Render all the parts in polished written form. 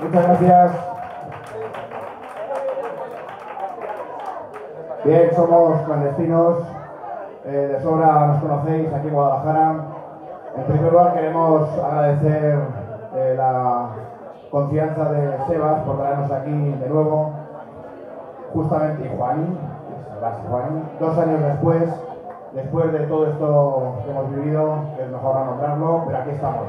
Muchas gracias. Bien, somos clandestinos, de sobra nos conocéis aquí en Guadalajara. En primer lugar queremos agradecer la confianza de Sebas por traernos aquí de nuevo, justamente, y Juan, 2 años después de todo esto que hemos vivido, que es mejor no nombrarlo, pero aquí estamos.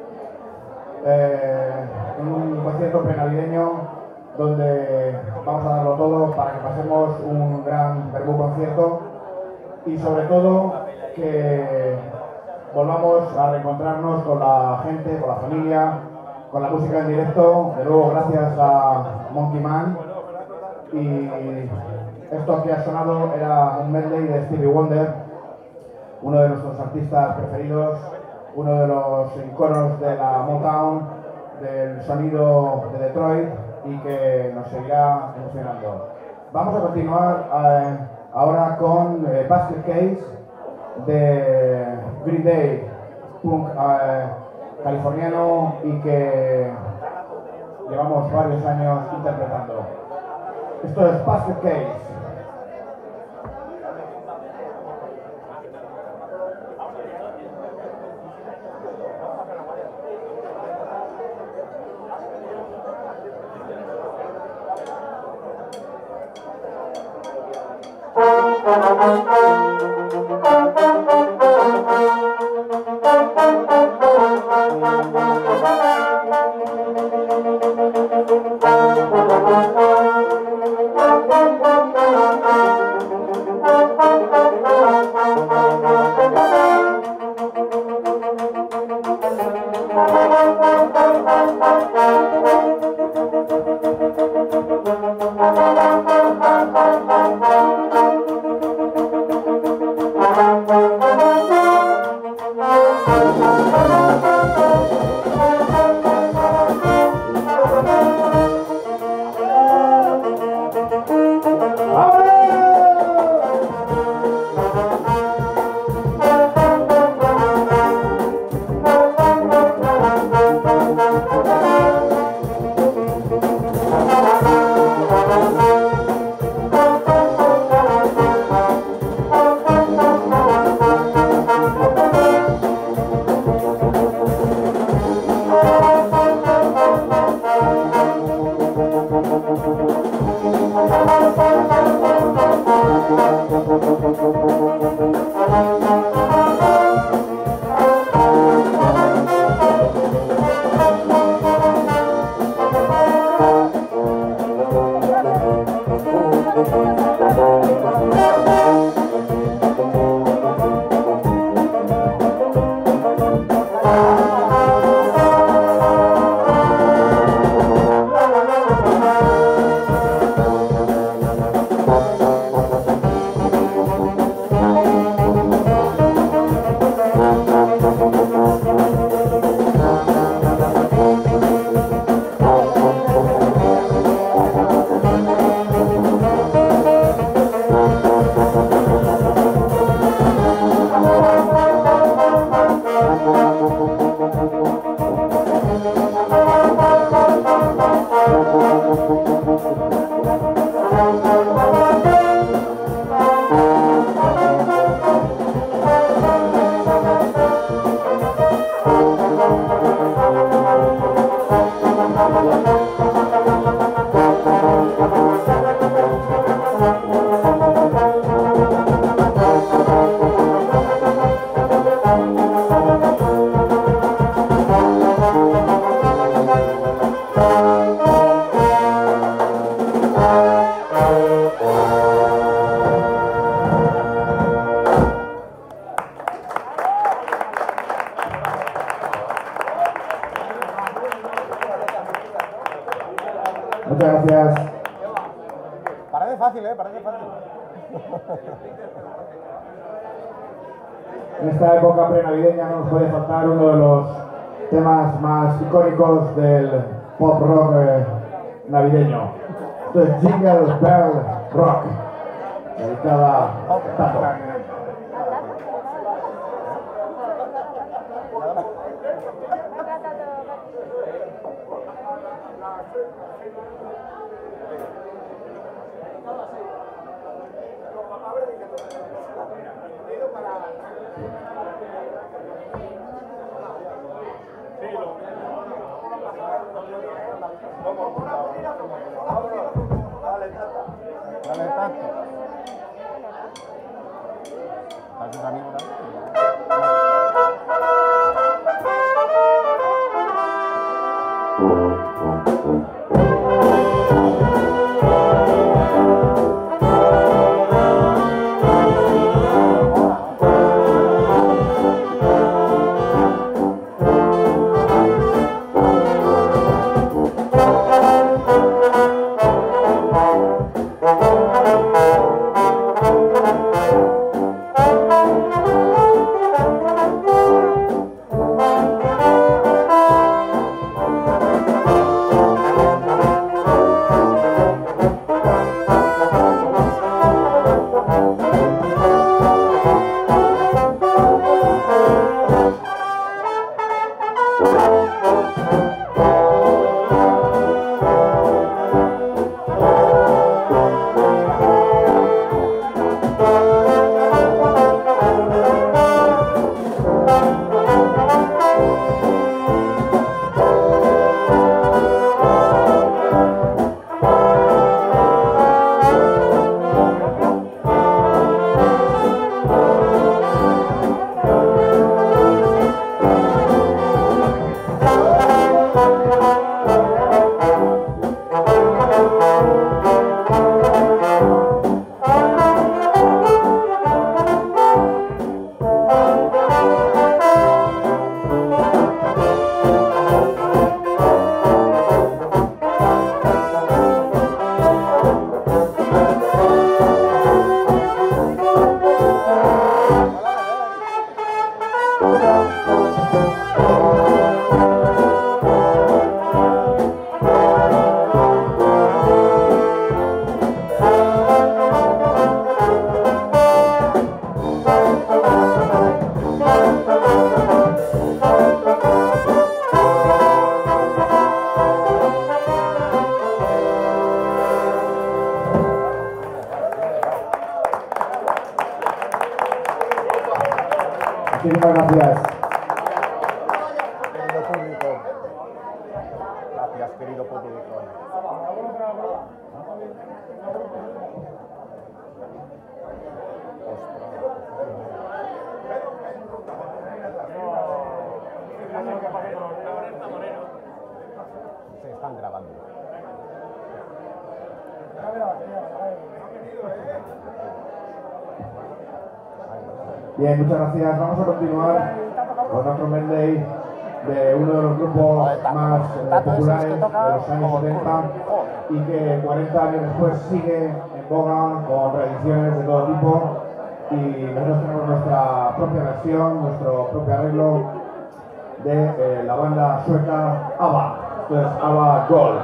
En un concierto prenavideño donde vamos a darlo todo para que pasemos un gran vermú concierto y sobre todo que volvamos a reencontrarnos con la gente, con la familia, con la música en directo. De nuevo, gracias a Monkey Man. Y esto que ha sonado era un medley de Stevie Wonder, uno de nuestros artistas preferidos, uno de los iconos de la Motown, del sonido de Detroit, y que nos seguirá emocionando. Vamos a continuar ahora con Basket Case de Green Day, punk californiano, y que llevamos varios años interpretando. Esto es Basket Case. Muchas gracias. Parece fácil, parece fácil. En esta época prenavideña no nos puede faltar uno de los temas más icónicos del pop rock navideño. Esto es Jingle Bell Rock, dedicada a Tato. Dale tanto. ¿Están sus amigos ahí? Muchísimas gracias. Querido público. Gracias, querido público. Se están grabando. Bien, muchas gracias. Vamos a continuar con otro medley de uno de los grupos más populares de los años 70 y que 40 años después sigue en boga con reediciones de todo tipo, y nosotros tenemos nuestra propia versión, nuestro propio arreglo de la banda sueca ABBA. Esto es ABBA Gold.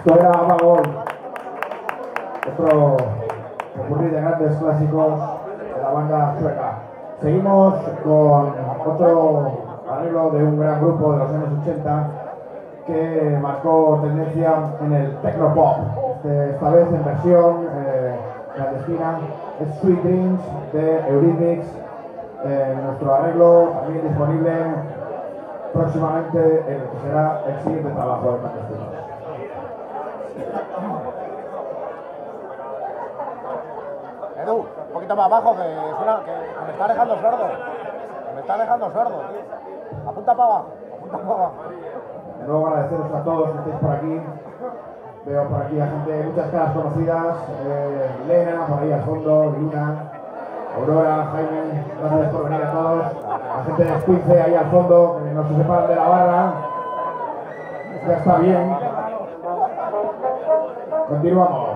Esto era Abagol, otro recurrir de grandes clásicos de la banda sueca. Seguimos con otro arreglo de un gran grupo de los años 80 que marcó tendencia en el technopop. Esta vez en versión clandestina, es Sweet Dreams de Eurythmics. Nuestro arreglo también disponible próximamente en el que será el siguiente trabajo de Clandestinos. Edu, un poquito más abajo, que suena, que me está dejando sordo. Me está dejando sordo, tío. Apunta para abajo, apunta para abajo. De nuevo agradeceros a todos que estéis por aquí. Veo por aquí a gente, muchas caras conocidas. Elena, por ahí al fondo, Luna, Aurora, Jaime, gracias por venir a todos. La gente de Escuince ahí al fondo, que no se separan de la barra. Ya está bien. Continuamos.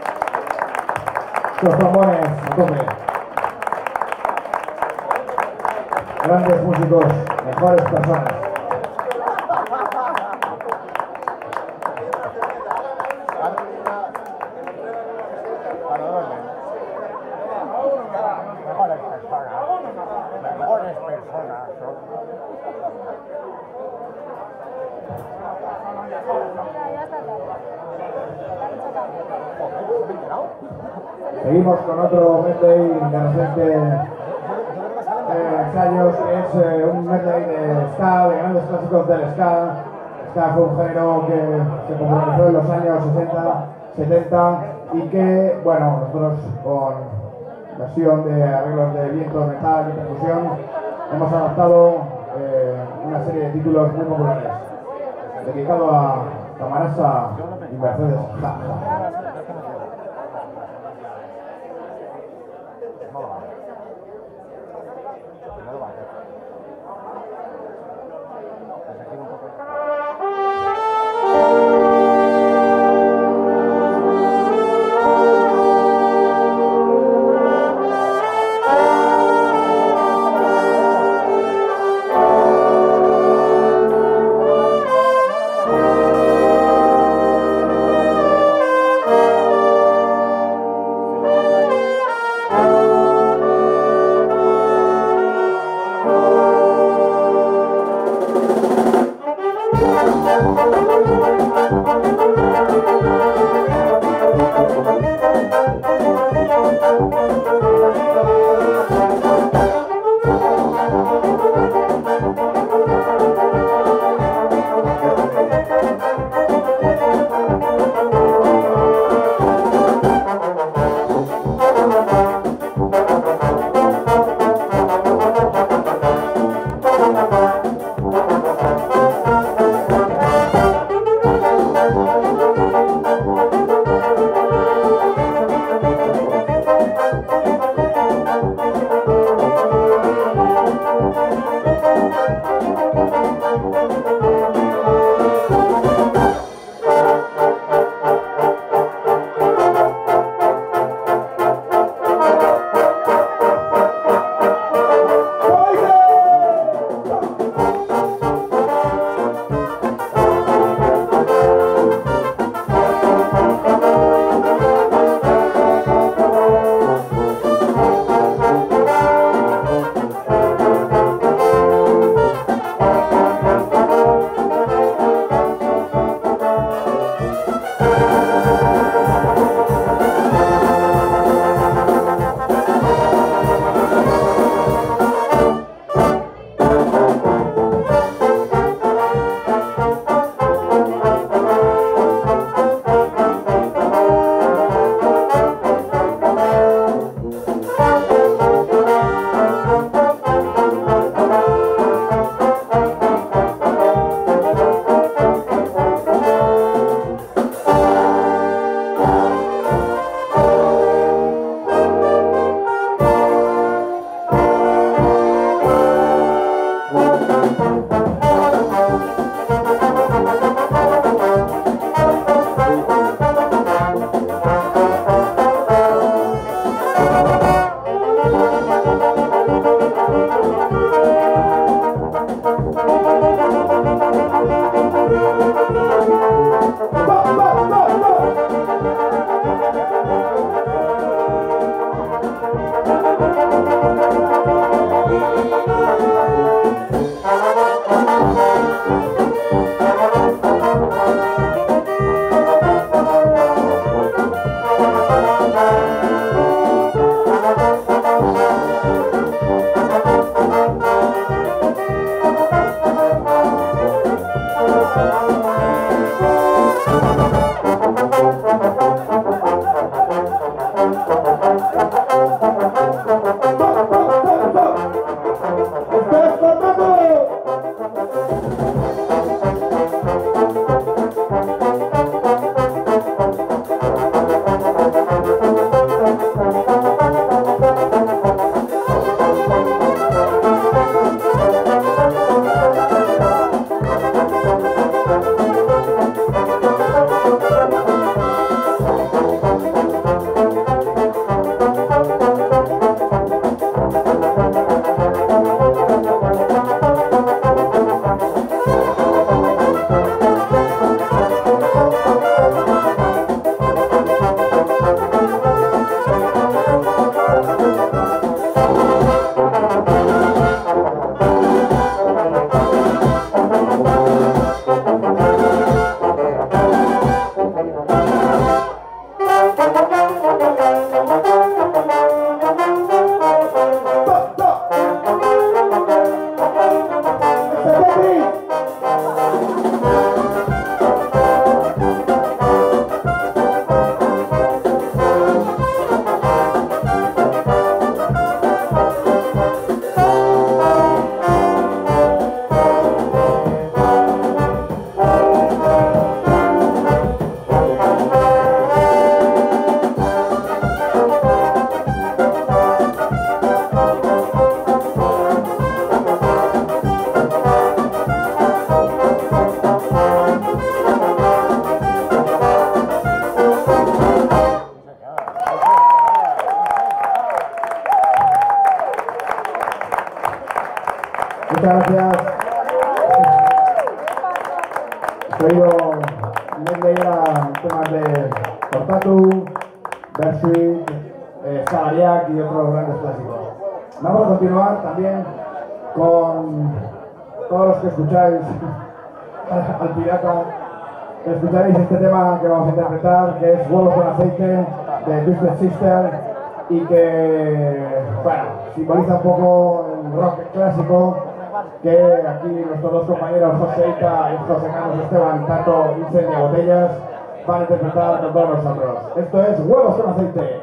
Los trombones, a tope. grandes músicos, mejores personas. Mejores personas. Seguimos con otro medley de reciente ensayos, que es un medley de ska, de grandes clásicos del ska. Ska fue un género que se popularizó en los años 60, 70 y que, bueno, nosotros con versión de arreglos de viento, metal y percusión hemos adaptado una serie de títulos muy populares, dedicado a Camarasa y Mercedes Ja. Muchas gracias. Soy yo, les leía temas de Cortatu, Bersuit, Salariac y otros grandes clásicos. Vamos a continuar también con todos los que escucháis al pirata, que escucharéis este tema que vamos a interpretar, que es Huevos con aceite de Twisted Sister y que, bueno, simboliza un poco el rock clásico que aquí nuestros dos compañeros José Ita y José Carlos Esteban, Tato, Incendia Botellas, van a interpretar con todos nosotros. Esto es Huevos con aceite.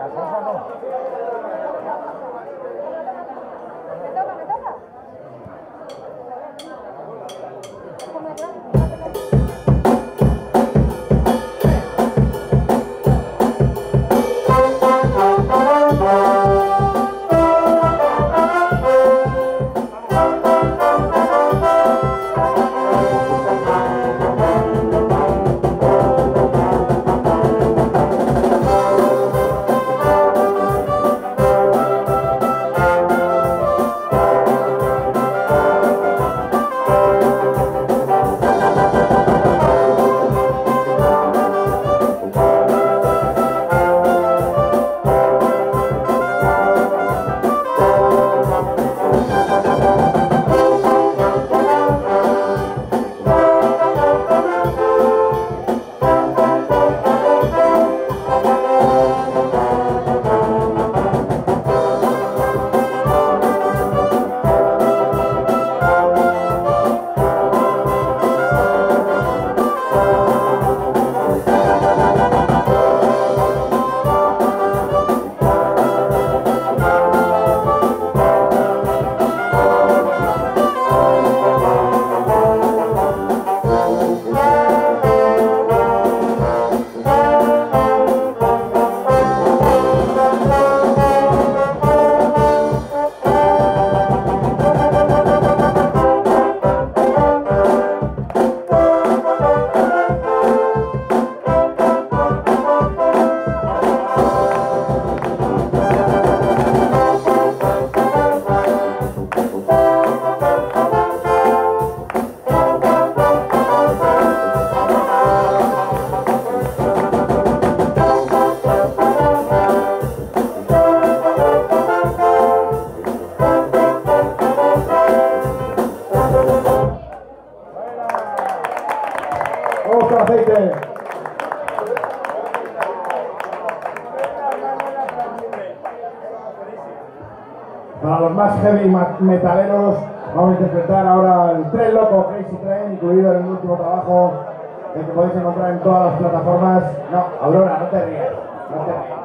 Para los más heavy metaleros, vamos a interpretar ahora el Tren Loco, Crazy Train, incluido en el último trabajo, el que podéis encontrar en todas las plataformas. No, Aurora, no te rías, no te rías.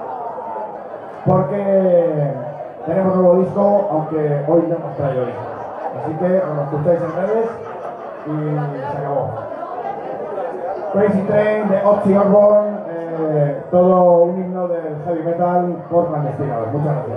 Porque tenemos nuevo disco, aunque hoy no hemos traído disco. Así que os lo escucháis en redes y se acabó. Crazy Train de Ozzy Osbourne, todo un himno del heavy metal por clandestinos. Muchas gracias.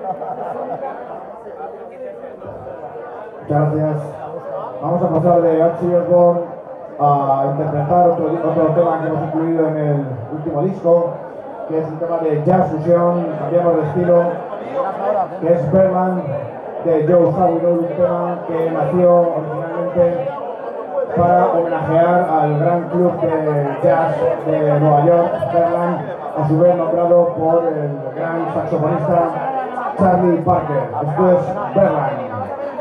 Muchas gracias. Vamos a pasar de Ozzy Osbourne a interpretar otro tema que hemos incluido en el último disco, que es un tema de jazz fusión, cambiamos de estilo, que es Birdland de Joe Zawinul, un tema que nació originalmente para homenajear al gran club de jazz de Nueva York, Birdland, a su vez nombrado por el gran saxofonista Charlie Parker. Esto es Birdland.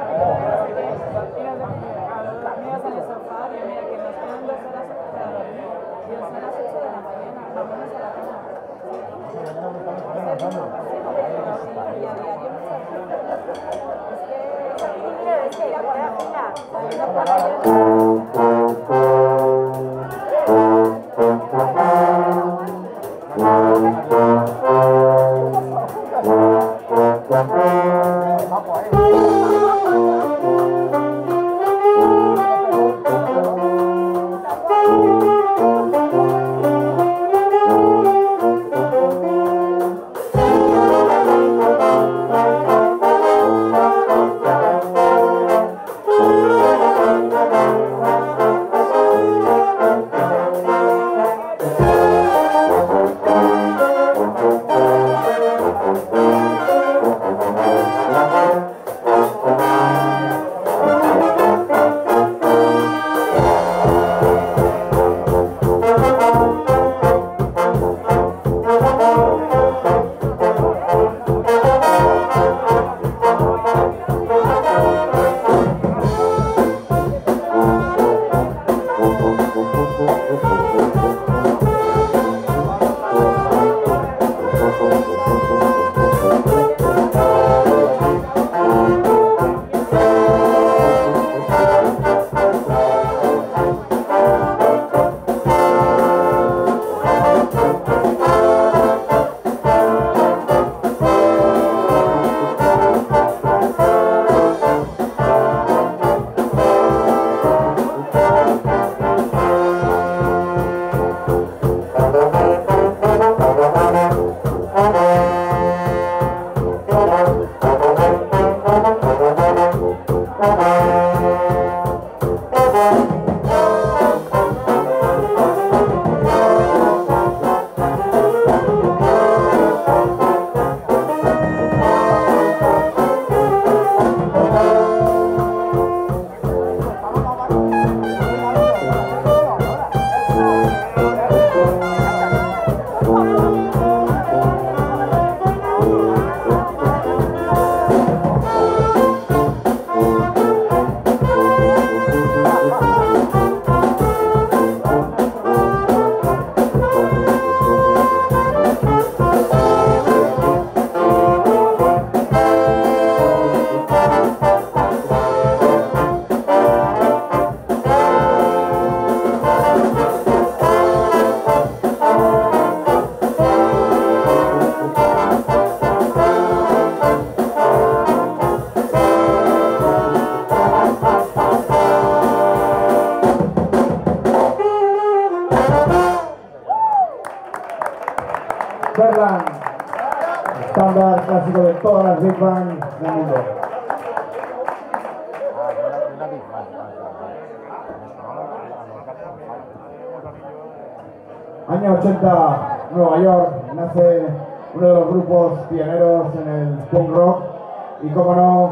Birdland, estándar clásico de todas las big band del mundo. Año 80, Nueva York, nace uno de los grupos pioneros en el punk rock y, como no,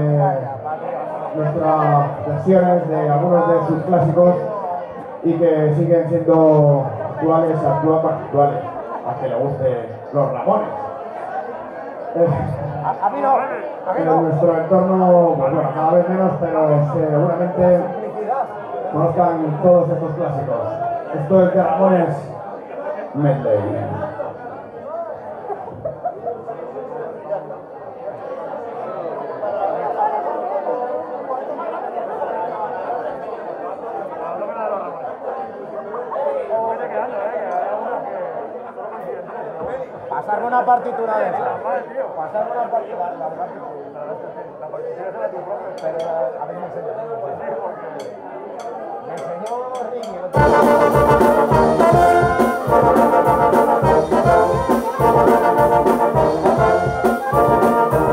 nuestras versiones de algunos de sus clásicos y que siguen siendo actuales, a que le guste los Ramones. A mí no. En nuestro entorno, pues bueno, cada vez menos, pero seguramente conozcan todos estos clásicos. Esto es de Ramones Medley. Pasarme una partitura de esa. Pasarme una partitura. La partitura es la tu propia. Pero a ver, me enseñó Ricky.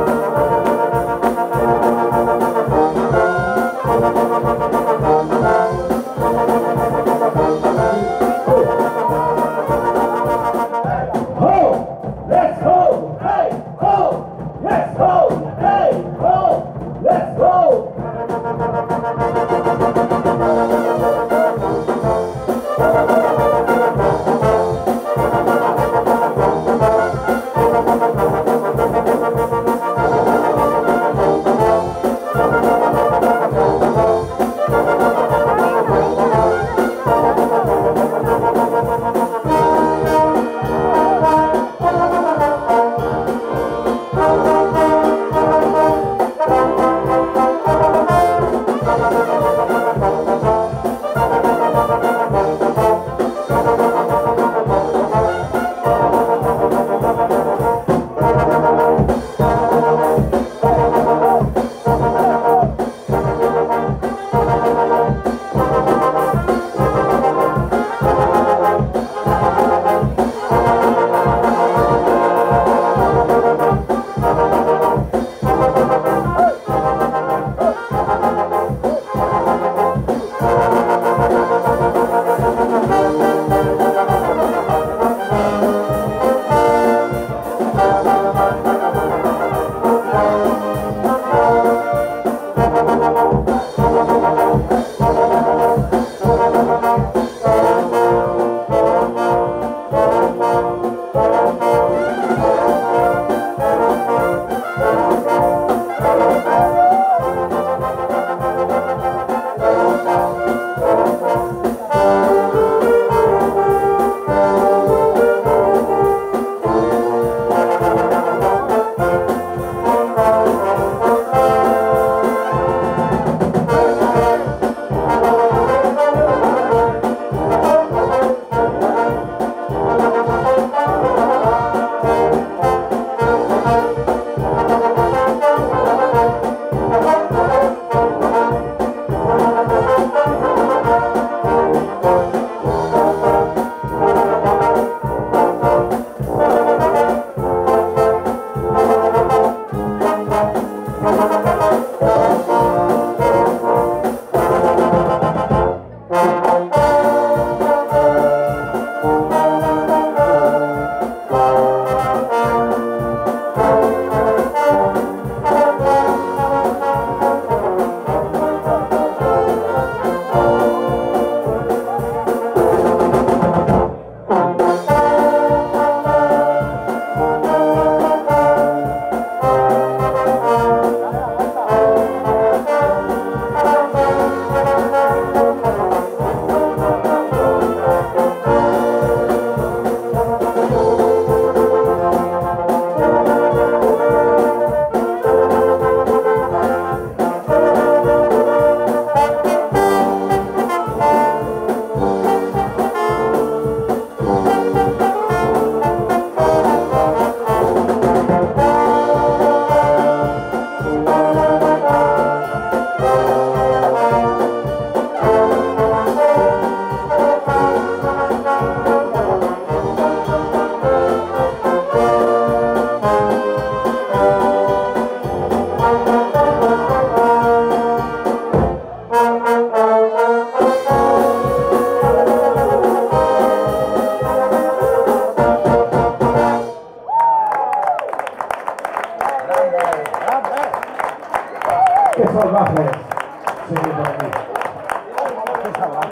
¡Qué salvajes! Seguid por aquí. Qué salvaje.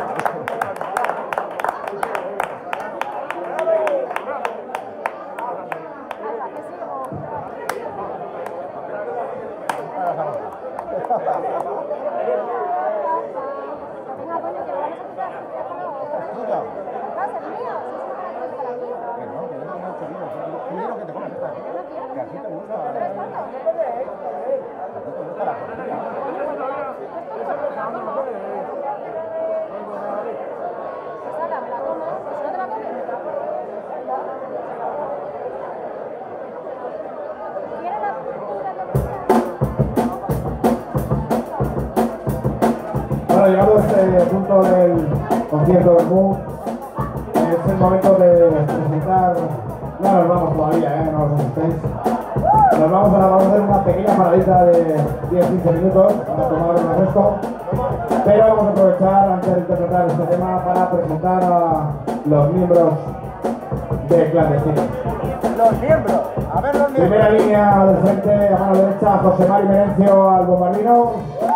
Bueno, llegado a este punto del concierto del MU, es el momento de presentar. No nos vamos todavía, no os asustéis. Vamos a hacer una pequeña paradita de 10-15 minutos para tomar un refresco. Pero vamos a aprovechar antes de interpretar este tema para presentar a los miembros de Clandestinos. Los miembros, a ver los miembros. Primera línea del frente, a mano derecha, José Mari Merencio al bombardino.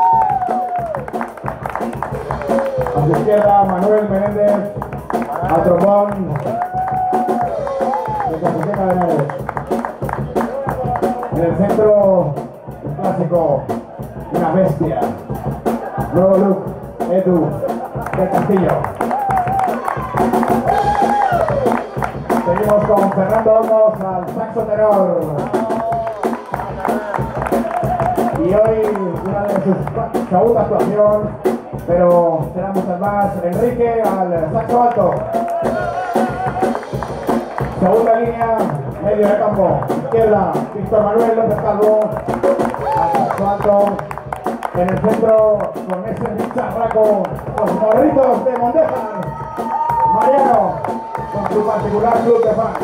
A su izquierda, Manuel Menéndez al trombón. De Camiseta de Henares. En el centro, el clásico, una bestia. Nuevo look, Edu del Castillo. Seguimos con Fernando Olmos al saxo tenor. Y hoy una de sus segunda actuación, pero serán muchas más, Enrique al saxo alto. Segunda línea, medio de campo, izquierda, Víctor Manuel López Calvo al saxo alto. En el centro, con ese charraco, los morritos de Mondejas, Mariano, con su particular club de fans.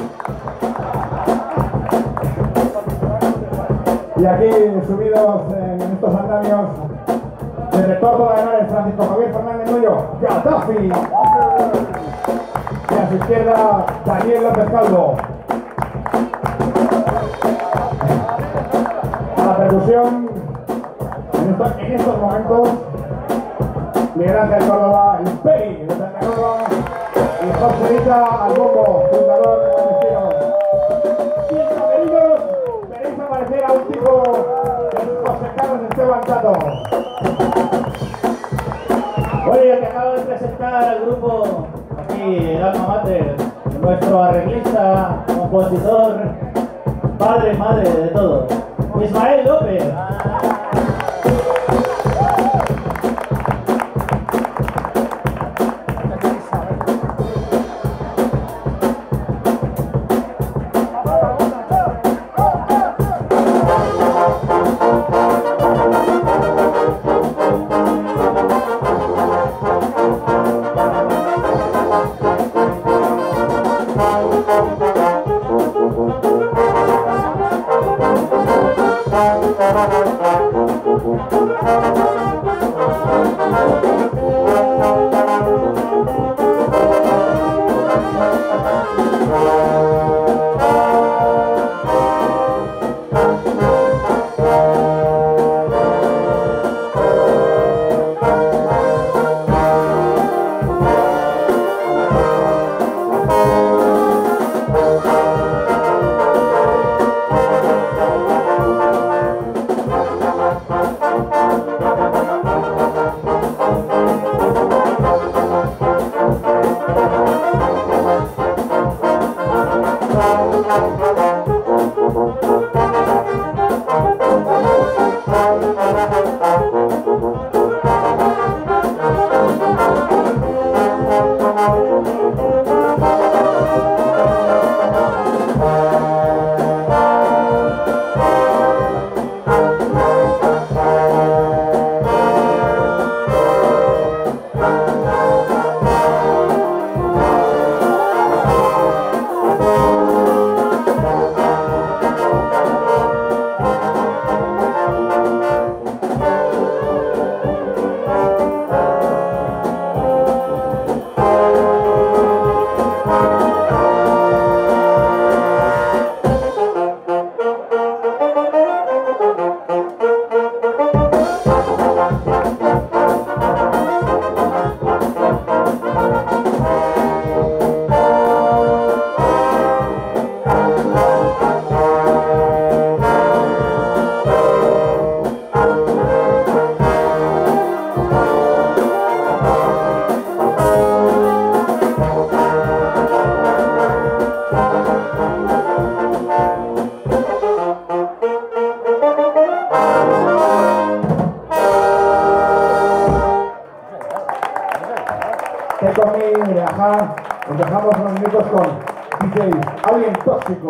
Y aquí, subidos en estos andamios, desde Córdoba de Henares, Francisco Javier Fernández Nuño, Gaddafi. Y a su izquierda, Daniel López Calvo. A la percusión, en estos momentos, Miguel Ángel Córdoba, el Peri de Santa Córdoba, y José Rita al bombo, fundador de Clandestinos. Y en camerinos veréis aparecer a un tipo de José Carlos Esteban Tato. Oye, te acabo de presentar al grupo, aquí el alma mater, nuestro arreglista, compositor, padre, madre, de todo, Ismael López. nada, os dejamos unos minutos con DJ Alien Tóxico.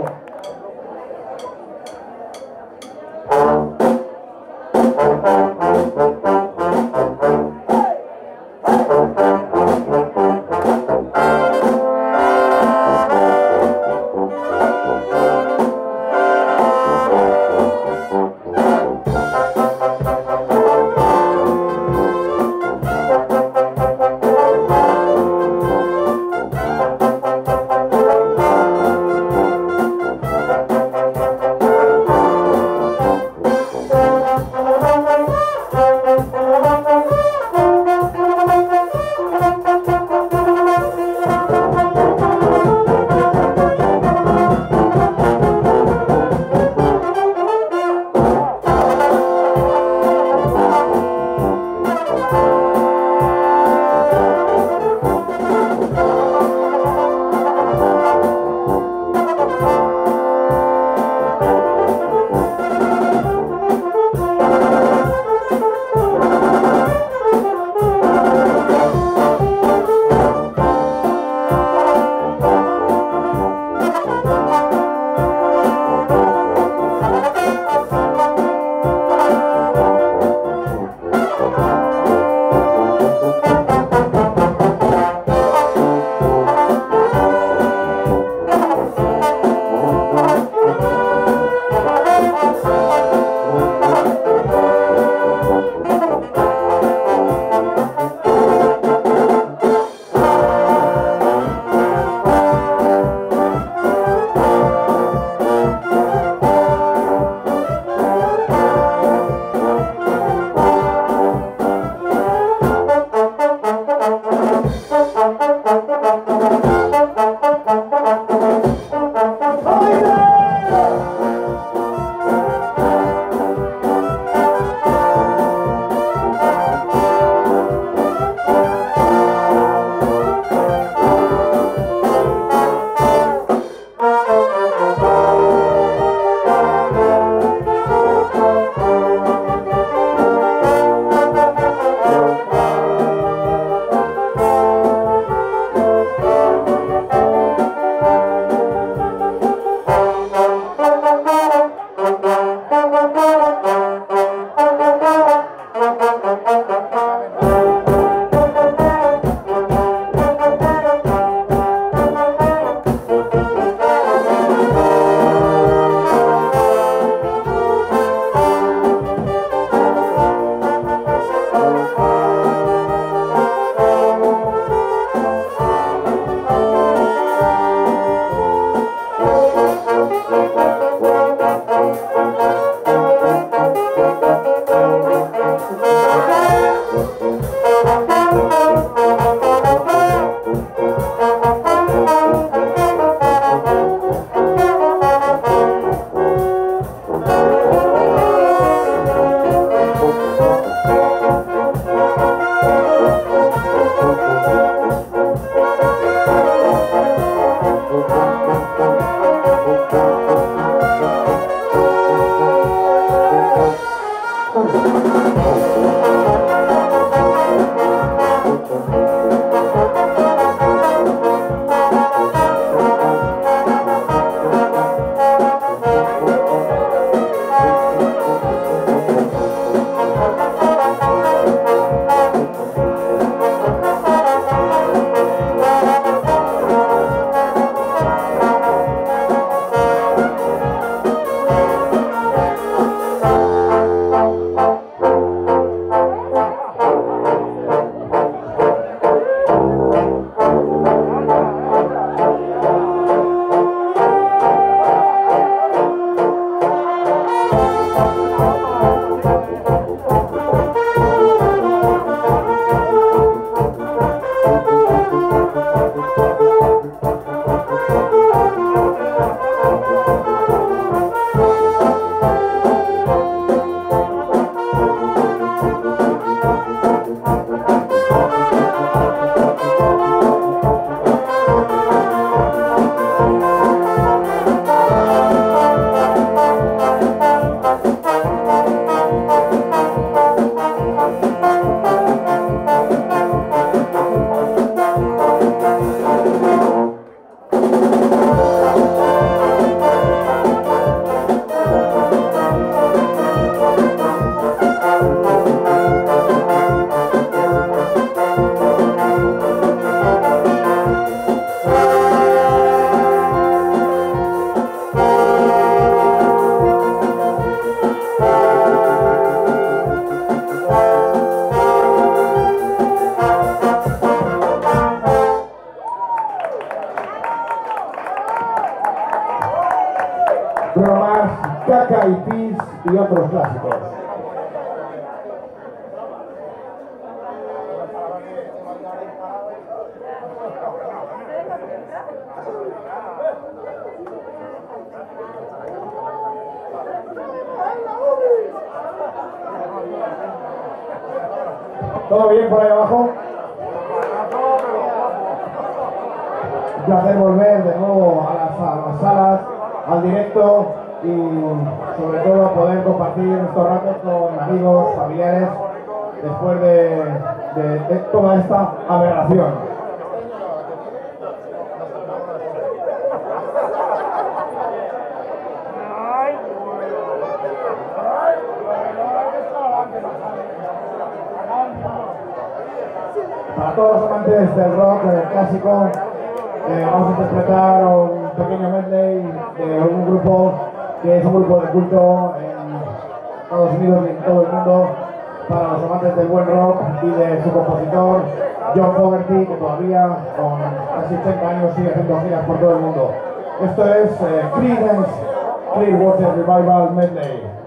bis y otros clásicos. ¿Todo bien por ahí abajo? Un placer volver de nuevo a las salas, al directo y sobre todo poder compartir estos ratos con amigos, familiares, después de toda esta aberración. Para todos los amantes del rock clásico, vamos a interpretar un pequeño medley de un grupo que es un grupo de culto en Estados Unidos y en todo el mundo para los amantes del buen rock y de su compositor John Fogerty, que todavía con casi 80 años sigue haciendo giras por todo el mundo. Esto es Creedence Clearwater Revival Medley.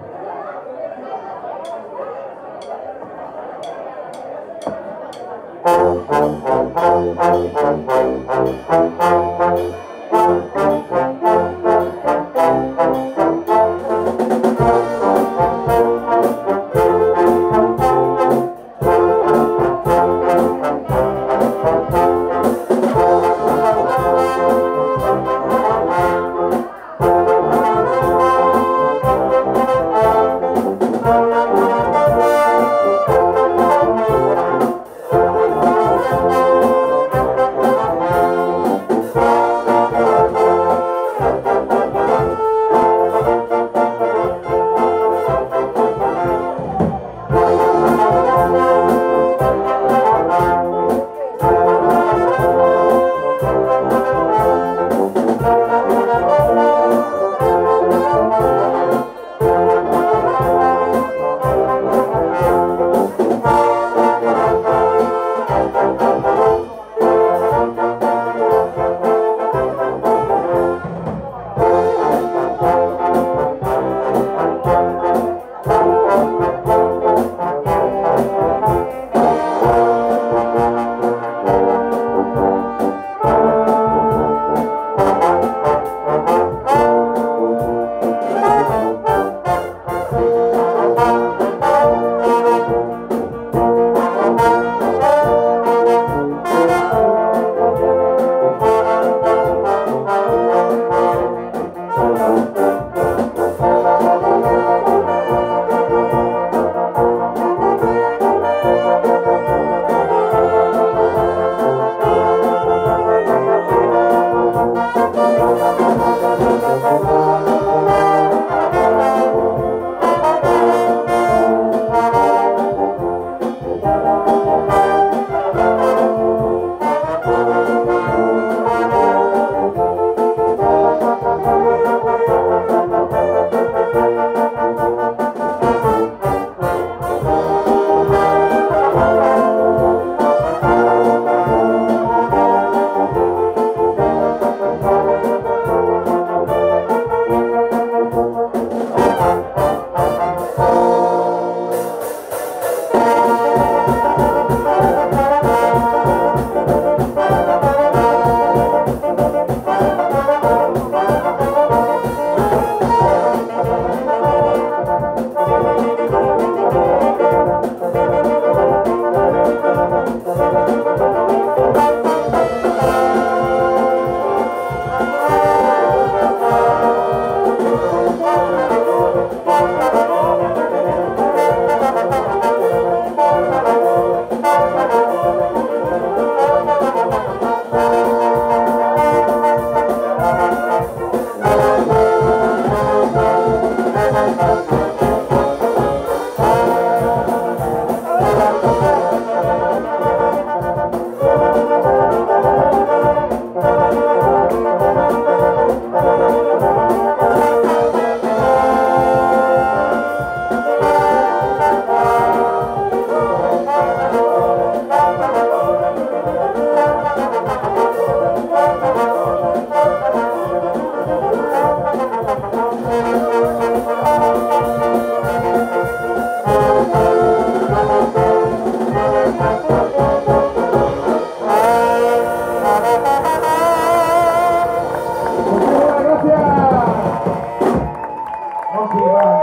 Iván.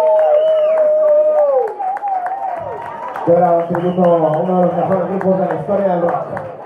Que era un tributo a uno de los mejores grupos de la historia del rock.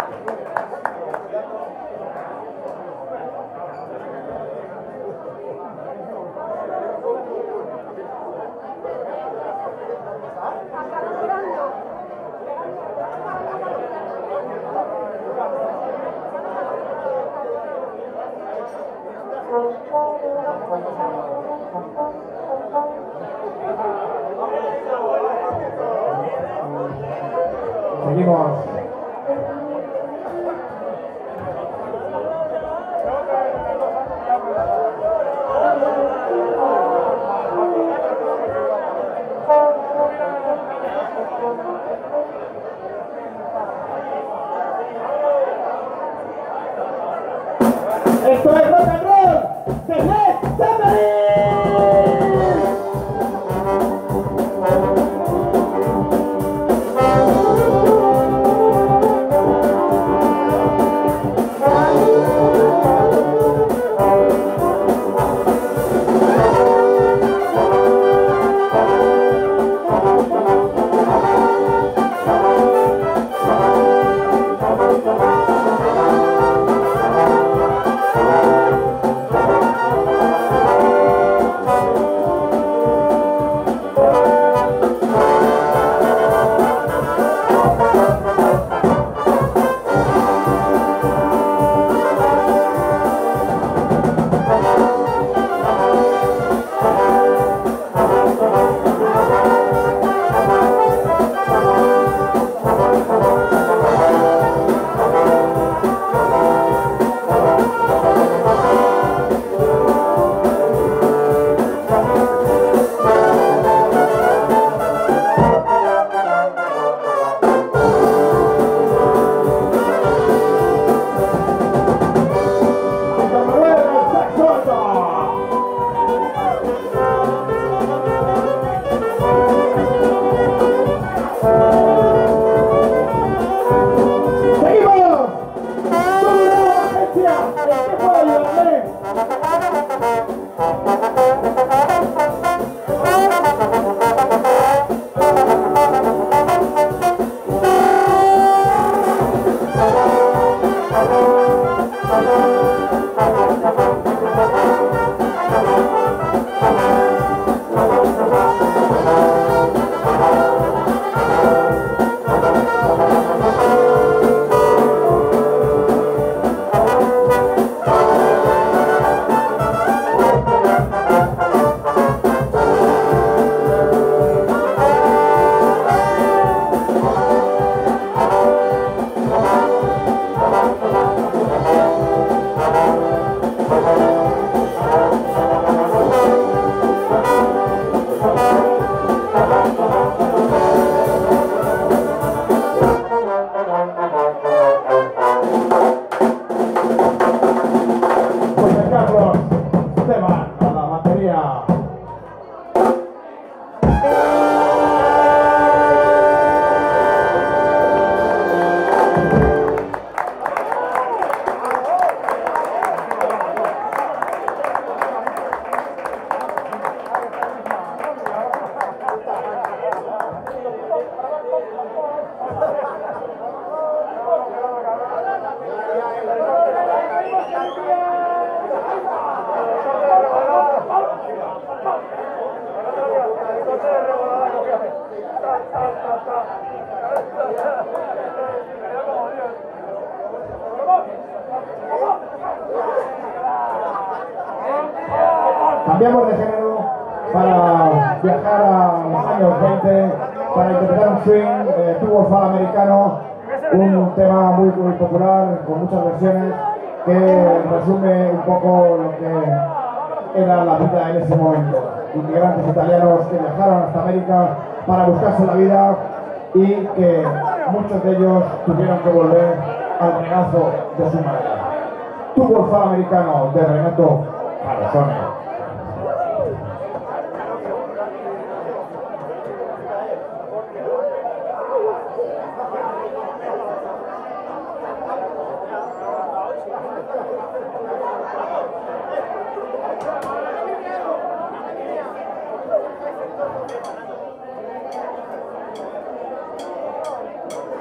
Seguimos. Esto es rock and roll de Led Zeppelin. Cambiamos de género para viajar a los años 20 para interpretar un swing tubofal americano, un tema muy popular con muchas versiones que resume un poco lo que era la vida en ese momento. Inmigrantes italianos que viajaron hasta América para buscarse la vida y que muchos de ellos tuvieron que volver al regazo de su madre. Tubofal americano de Renato Carosone.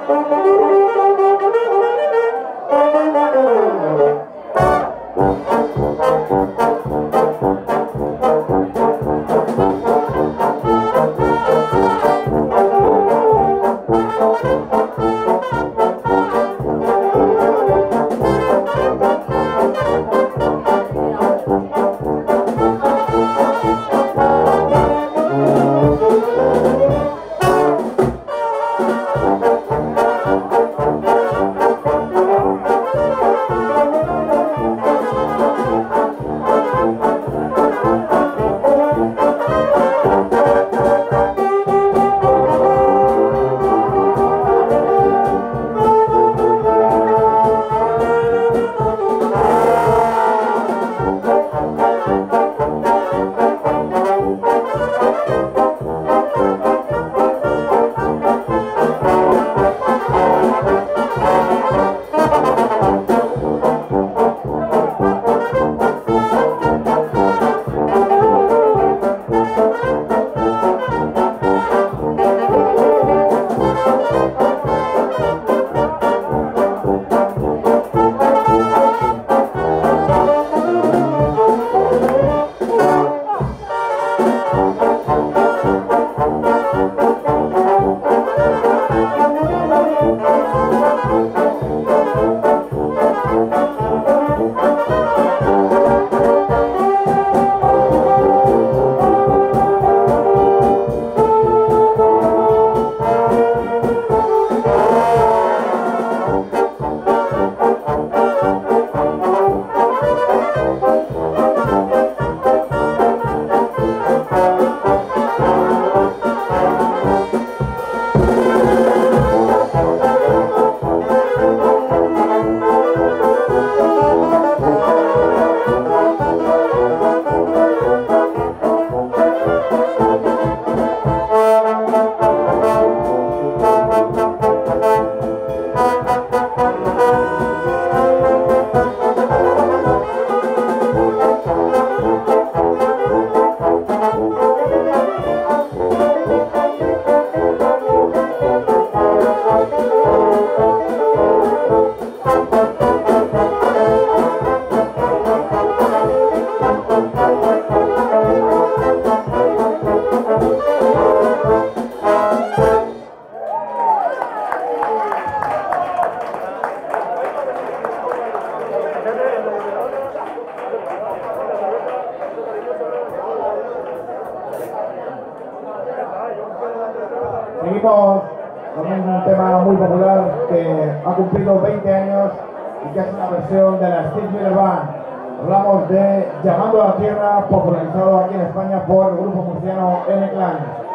Seguimos con un tema muy popular que ha cumplido 20 años y que es una versión de la Steve Miller Band. Hablamos de Llamando a la Tierra, popularizado aquí en España por el grupo murciano M-Clan.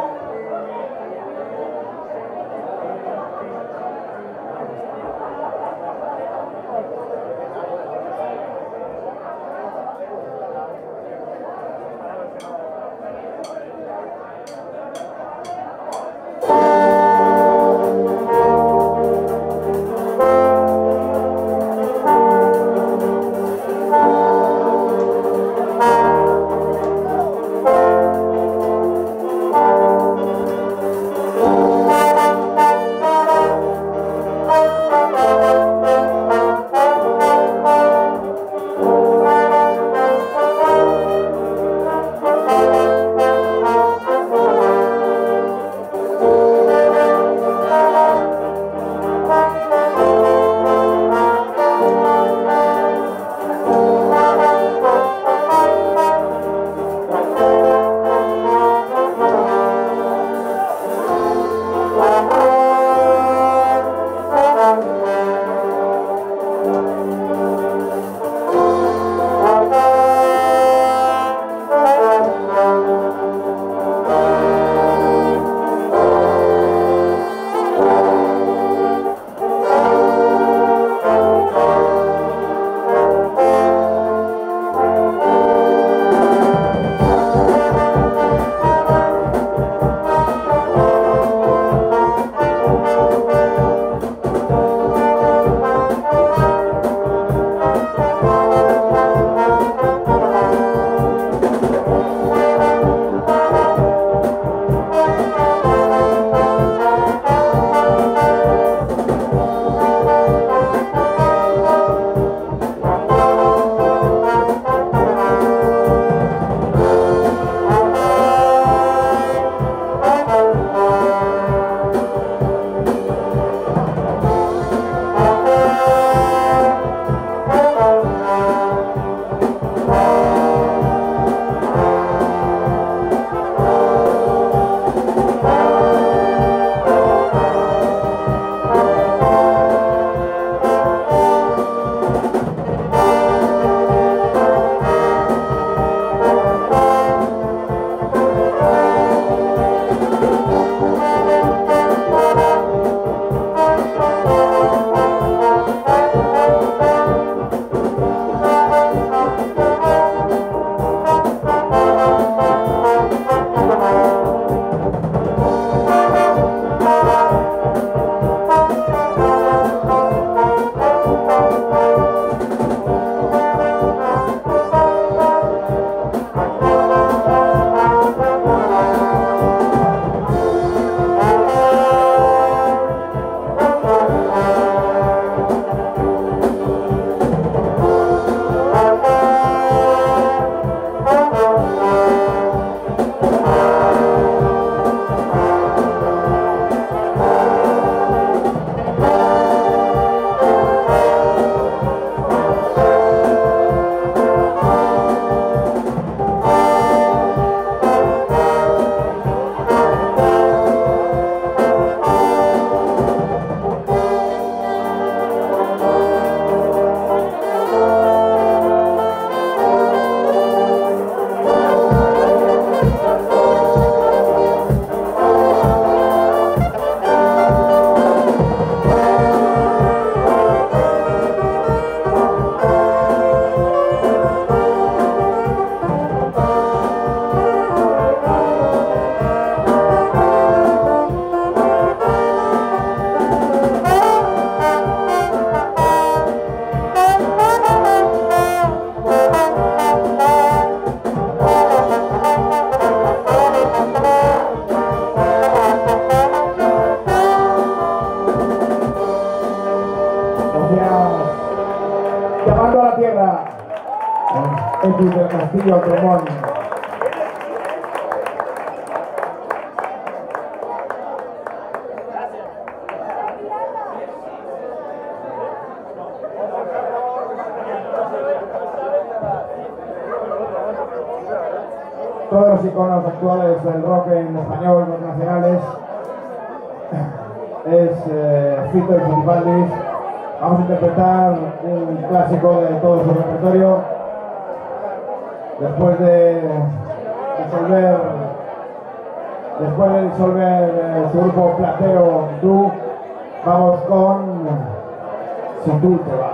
Otis del Castillo al trombón. Todos los iconos actuales del rock en español, los nacionales, es Fito y Fitipaldis. Vamos a interpretar un clásico de todo su repertorio. Después de disolver su grupo Platero Du, vamos con Si tú te vas.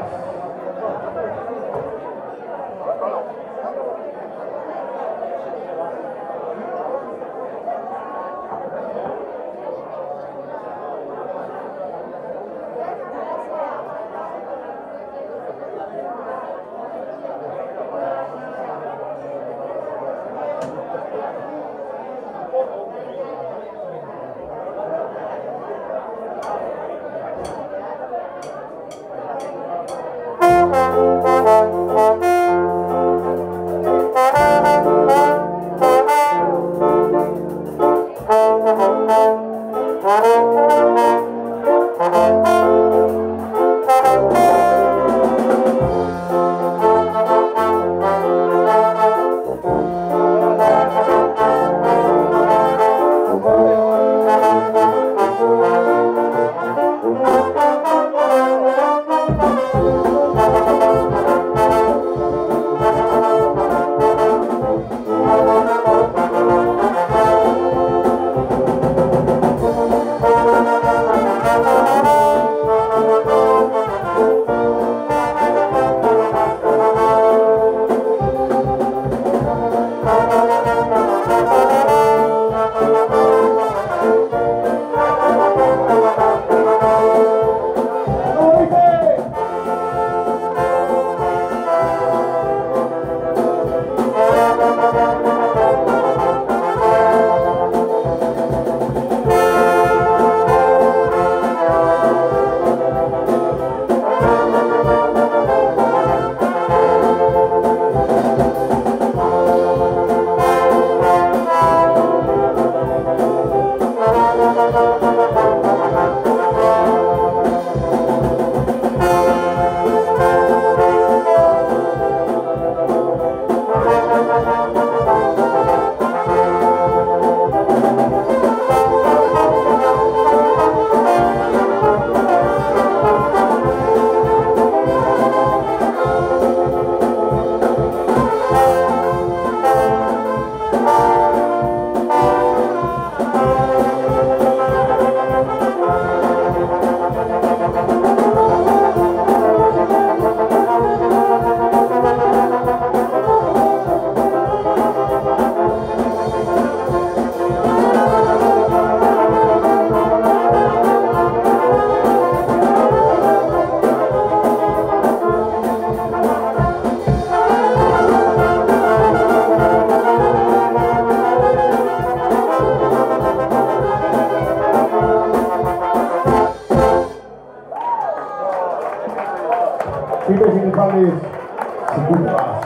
Fito y Fitipaldis, Si tú te vas.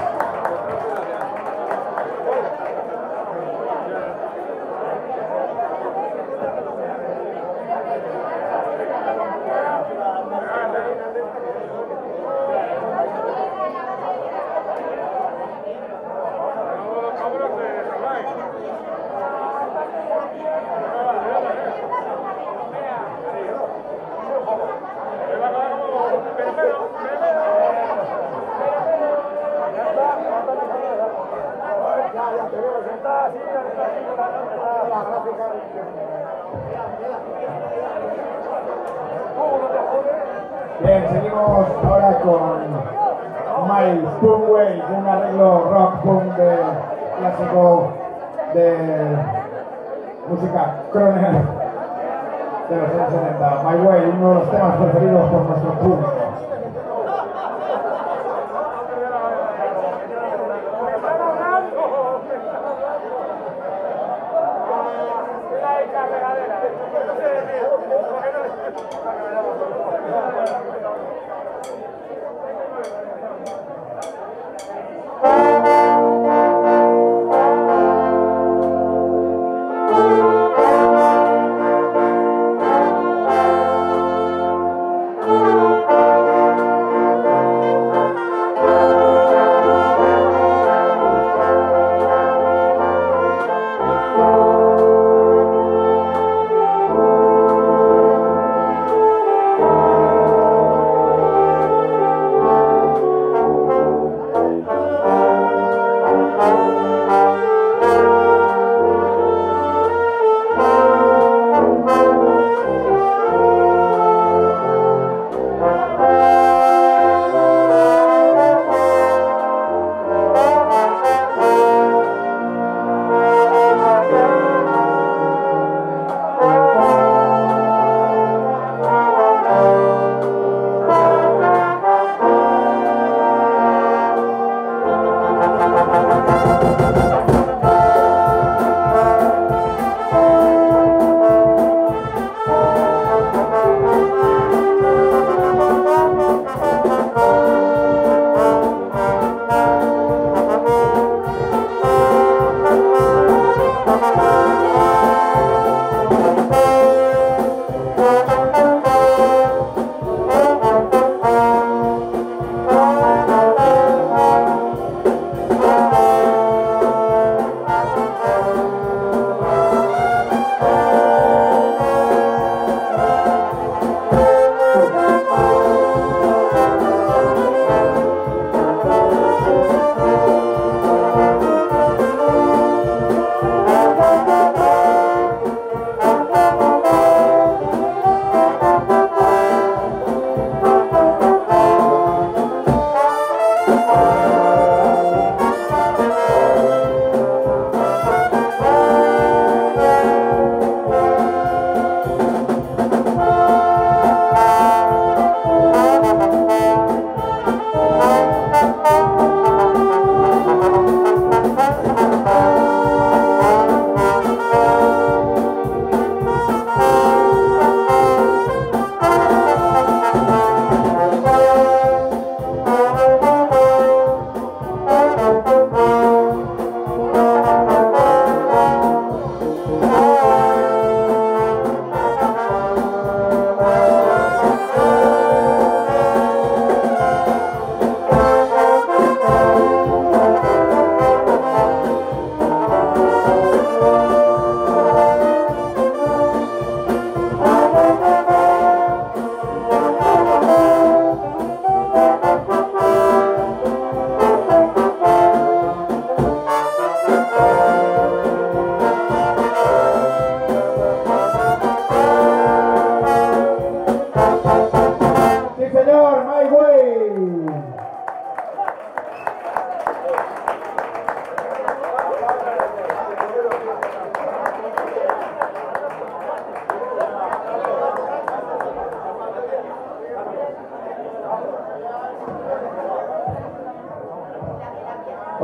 Bien, seguimos ahora con Miles Punway, un arreglo rock punk clásico de música crooner de los años 70. My Way, uno de los temas preferidos por nuestro público.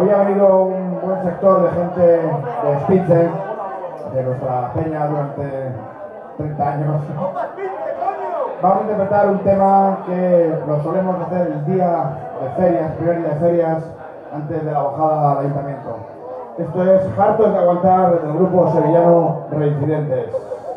Hoy ha venido un buen sector de gente de Spitze, de nuestra peña durante 30 años. Vamos a interpretar un tema que lo solemos hacer el día de ferias, primer día de ferias, antes de la bajada al ayuntamiento. Esto es Hartos de Aguantar, del grupo sevillano Reincidentes.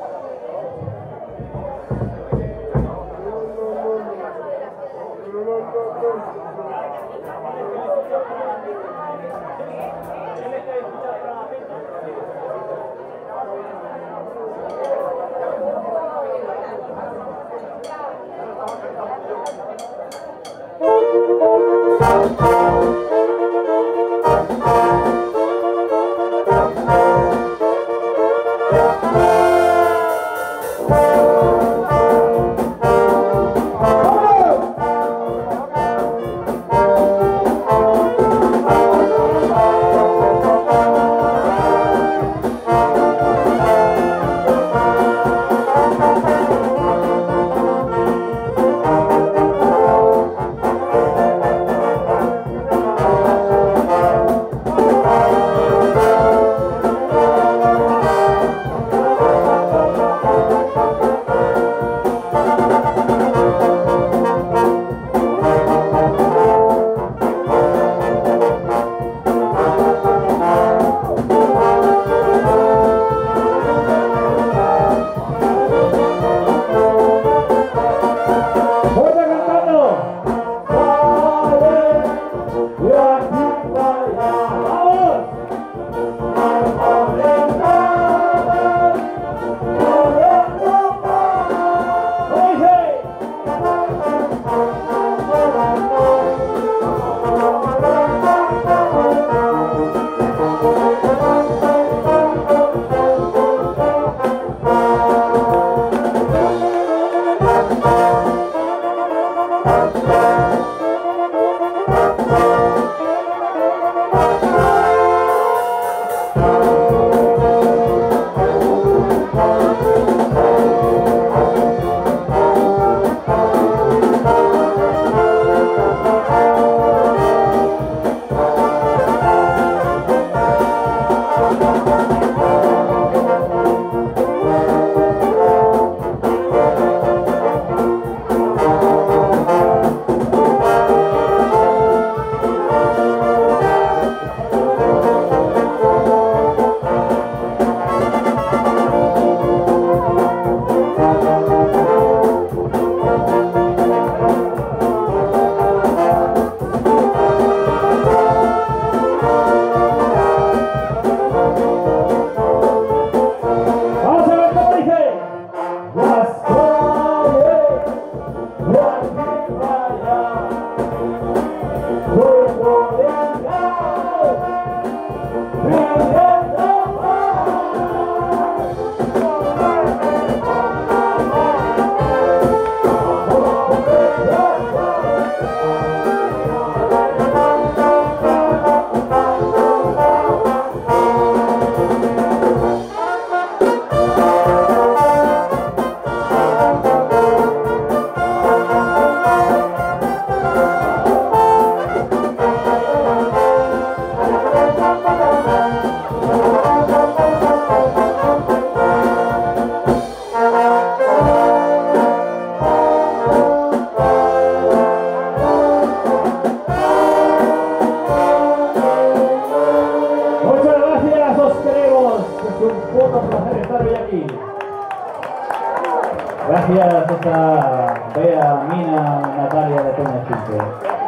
Gracias a esta bella mina Natalia de Peña Spitze.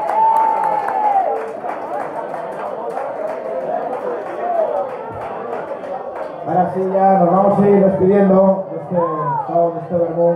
Ahora sí, ya nos vamos a ir despidiendo de este sábado, de este vermú,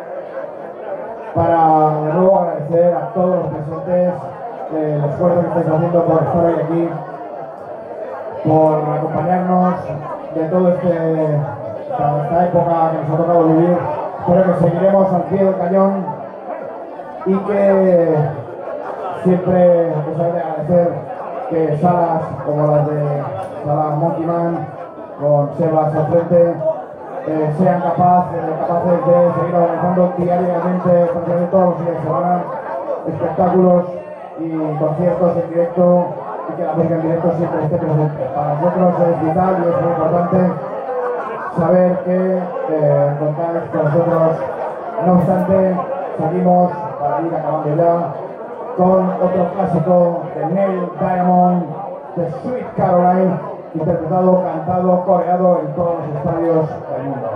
para de nuevo agradecer a todos los presentes el esfuerzo que estáis haciendo por estar hoy aquí, por acompañarnos de toda esta época que nos ha tocado vivir. Espero que seguiremos al pie del cañón y que siempre os hay de agradecer que salas como las de Sala Monkey Man, con Sebas al frente, sean capaces de seguir organizando diariamente, prácticamente todos los días de semana, espectáculos y conciertos en directo y que la música en directo siempre esté presente. Para nosotros es vital y es muy importante saber que contáis con nosotros. No obstante, seguimos para ir acabando ya con otro clásico de Neil Diamond, The Sweet Caroline, interpretado, cantado, coreado en todos los estadios del mundo.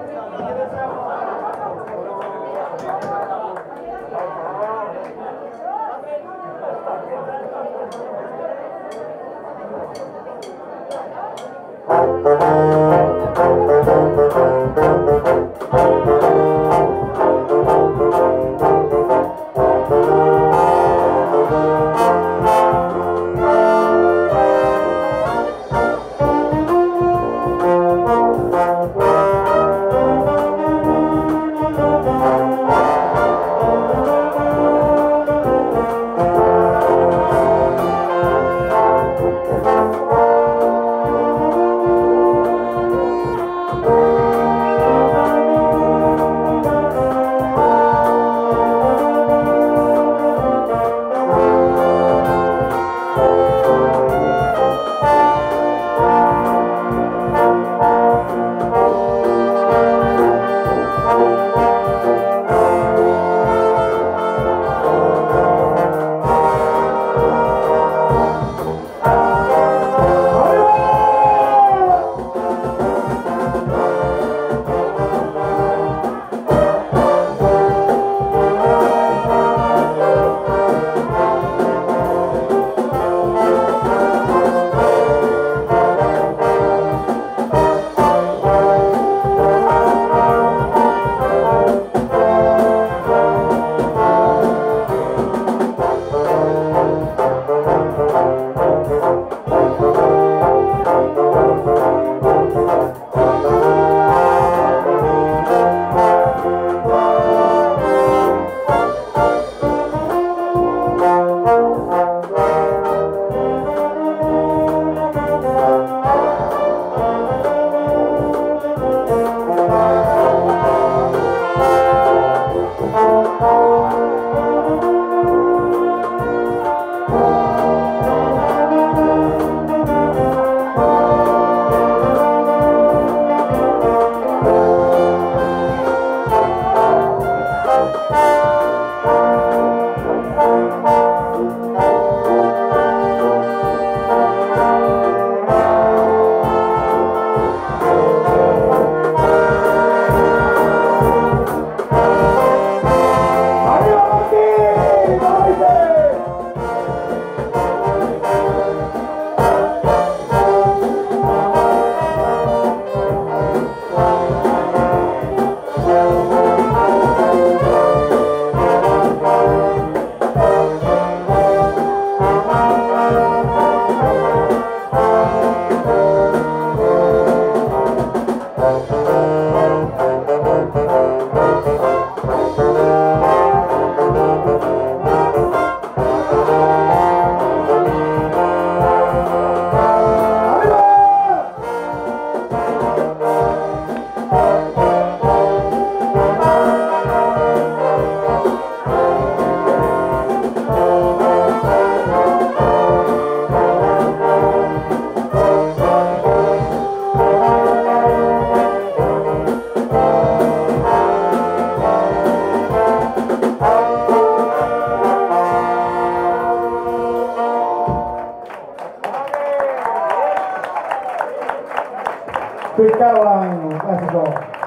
Sweet Caroline, un clásico.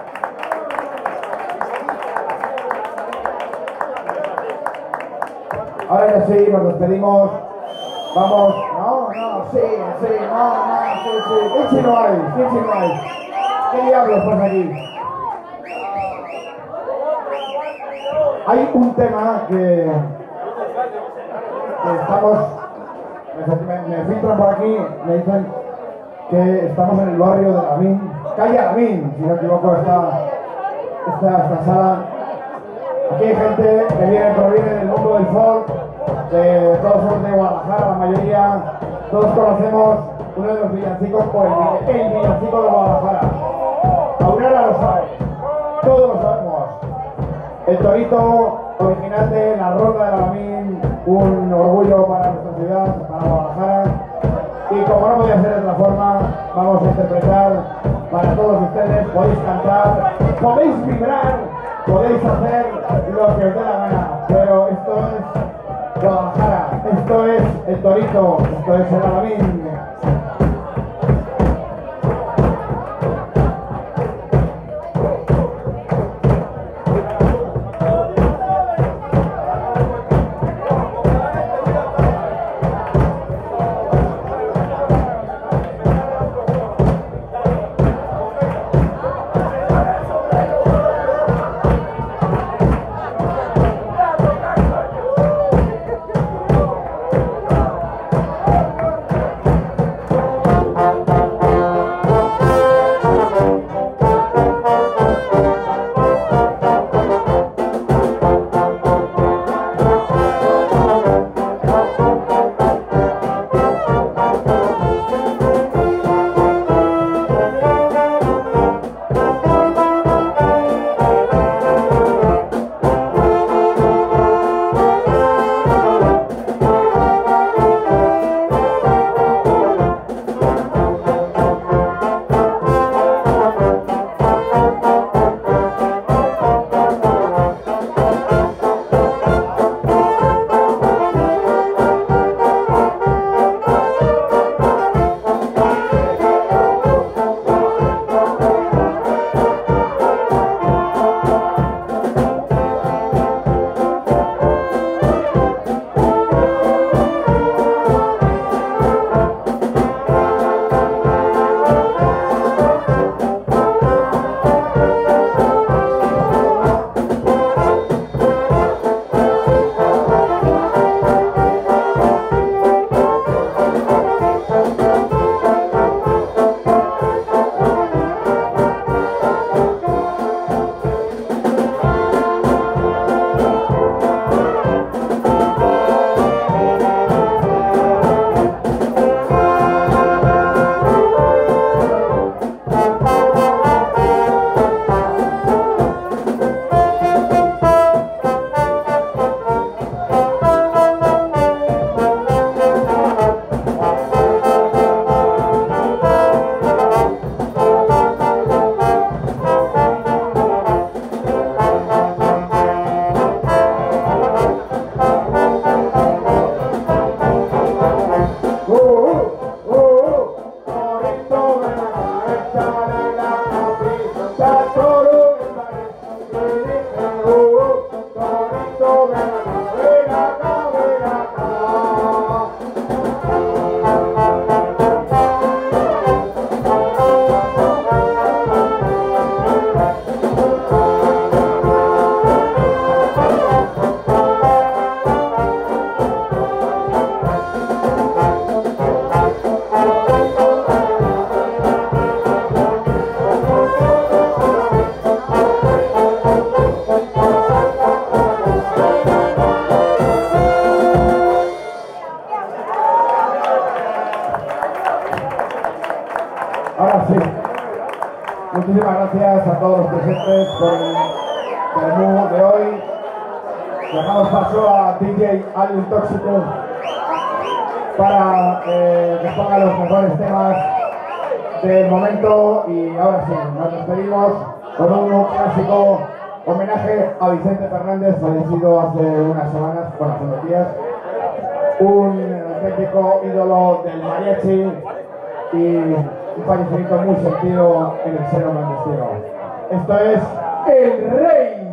Ahora ya sí, nos despedimos. Vamos. No, sí, no, sí. ¿Qué si no hay? ¿Qué diablos pasa aquí? Hay un tema que estamos... Me filtran por aquí, me dicen que estamos en el barrio de Alamín, calle Alamín, si no me equivoco, esta sala. Aquí hay gente que proviene del mundo del folk, todos somos de Guadalajara, la mayoría, todos conocemos uno de los villancicos, el villancico de Guadalajara. Aurora lo sabe, todos lo sabemos. El torito original de la Ronda de Alamín, un orgullo para nuestra ciudad, para Guadalajara. como no podía ser de otra forma, vamos a interpretar para todos ustedes. Podéis cantar, podéis vibrar, podéis hacer lo que os dé la gana, pero esto es Guadalajara, esto es el Torito, esto es el Alamín. Ahora sí, muchísimas gracias a todos los presentes por el menú de hoy. Dejamos paso a DJ Alien Tóxico para que ponga los mejores temas del momento. Y ahora sí, nos despedimos con un clásico homenaje a Vicente Fernández, fallecido hace unas semanas, bueno, hace unos días. Un auténtico ídolo del mariachi y un fallecimiento muy sentido en el seno clandestino. Esto es El Rey.